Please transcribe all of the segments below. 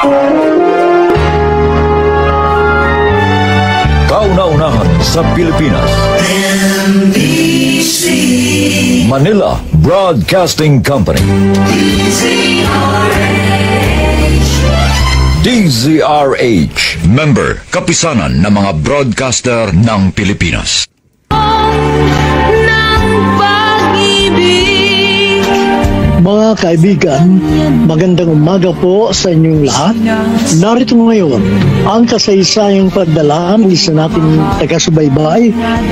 Kauna-unahan sa Pilipinas. NBC Manila Broadcasting Company. DZRH. Member, kapisanan ng mga broadcaster ng Pilipinas. Mga kaibigan, magandang umaga po sa inyong lahat. Narito ngayon ang kasaysayang pagdala ng isa nating taga-subaybay.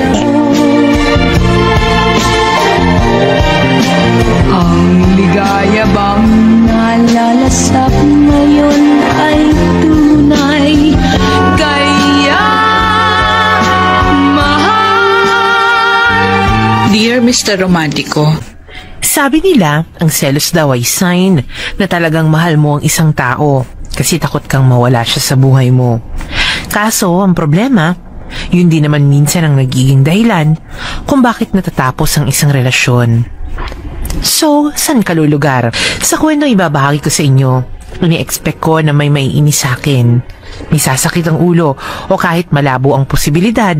Ang ligaya bang nalalasap ngayon ay tunay, kaya mahal. Dear Mr. Romantico, sabi nila, ang selos daw ay sign na talagang mahal mo ang isang tao kasi takot kang mawala siya sa buhay mo. Kaso, ang problema, yun din naman minsan ang nagiging dahilan kung bakit natatapos ang isang relasyon. So, saan ka lulugar? Sa kwento ibabahagi ko sa inyo, ini-expect ko na may maiinis sa akin. May sasakit ang ulo o kahit malabo ang posibilidad,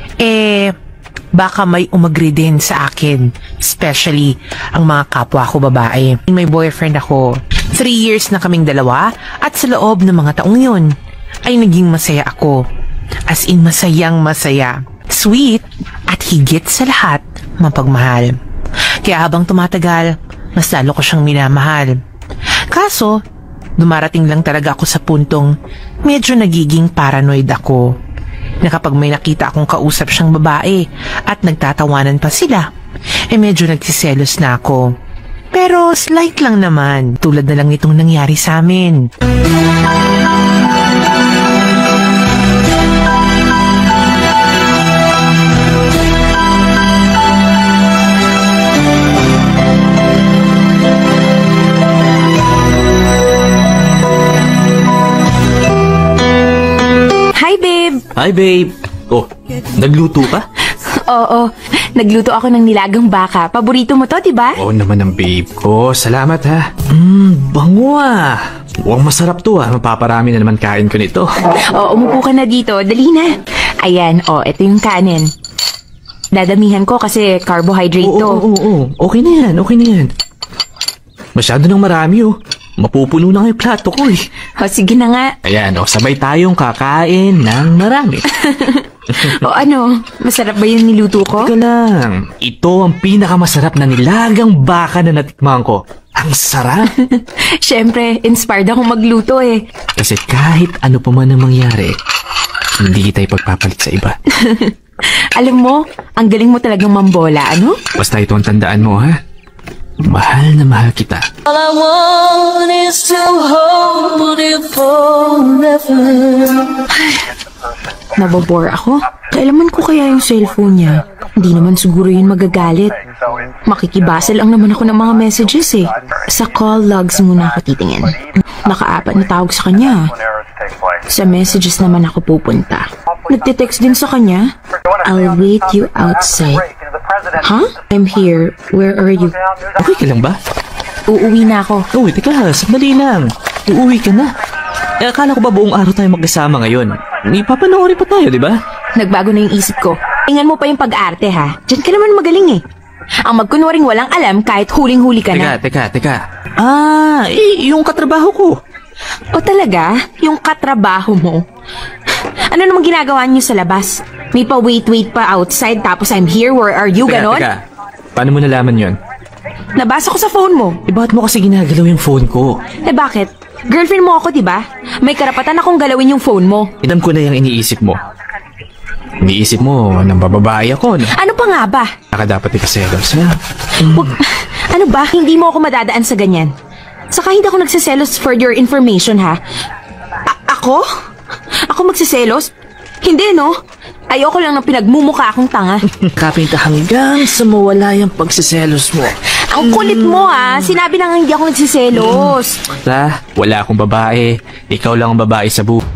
baka may umagri din sa akin, especially ang mga kapwa ko babae. May boyfriend ako. 3 years na kaming dalawa at sa loob ng mga taong yun ay naging masaya ako. As in masayang masaya. Sweet at higit sa lahat, mapagmahal. Kaya habang tumatagal, mas lalo ko siyang minamahal. Kaso, dumarating lang talaga ako sa puntong medyo nagiging paranoid ako. Na kapag may nakita akong kausap siyang babae at nagtatawanan pa sila, medyo nagsiselos na ako. Pero slight lang naman, tulad na lang itong nangyari sa amin. Hi, babe. Oh, nagluto ka? Oo, nagluto ako ng nilagang baka. Paborito mo to, diba? Oo naman ang babe ko. Salamat ha. Bango ah. Mukhang masarap to ah. Mapaparami na naman kain ko nito. Oo, umupo ka na dito. Dali na. Ayan, ito yung kanin. Dadamihan ko kasi carbohydrate to. Oo. Okay na yan, okay na yan. Masyado nang marami oh. Mapupuno na yung plato ko eh. Sige na nga. Ayan sabay tayong kakain ng marami. Masarap ba yung niluto ko? Ito lang. Ito ang pinakamasarap na nilagang baka na natikman ko. Ang sarap. Siyempre, inspired akong magluto eh. Kasi kahit ano pa man ang mangyari, hindi kita ipagpapalit sa iba. Alam mo, ang galing mo talagang mambola, ano? Basta ito ang tandaan mo ha. Mahal na mahal kita. All I want is to hold you forever. Nabobore ako. Kailaman ko kaya yung cellphone niya. Hindi naman siguro yun magagalit. Makikibasa lang naman ako ng mga messages eh. Sa call logs muna ako titingin. Naka-4 na tawag sa kanya. Sa messages naman ako pupunta. Nagte-text din sa kanya. I'll wait you outside. Huh? I'm here. Where are you? Okay ka lang ba? Uuwi na ako. Uy, teka, sandali lang. Uuwi ka na. Akala ko ba buong araw tayo magkasama ngayon? Ipapanoorin pa tayo, di ba? Nagbago na yung isip ko. Tingnan mo pa yung pag-arte ha. Diyan ka naman magaling eh. Ang magkunwaring walang alam kahit huling-huli ka na. Teka. Yung katrabaho ko. O talaga? Yung katrabaho mo? Ano namang ginagawa niyo sa labas? May pa-wait pa outside tapos I'm here, where are you, ganon? Teka. Paano mo nalaman yon? Nabasa ko sa phone mo. Bakit mo kasi ginagalaw yung phone ko? Bakit? Girlfriend mo ako, diba? May karapatan akong galawin yung phone mo. Idam ko na yung iniisip mo. Iniisip mo, nang bababae ako, no? Ano pa nga ba? Saka dapat ikaselos, ha? Ano ba? Hindi mo ako madadaan sa ganyan. Saka hindi ako nagsiselos for your information, ha? Ako? Ako magsiselos? Hindi, no? Ayoko lang ng pinagmumukha akong tanga. Kapinta hanggang sa mawala yung pagsiselos mo. Ang kulit mo, ha? Sinabi na nga hindi ako nagsiselos. Wala akong babae. Ikaw lang ang babae sa buhay.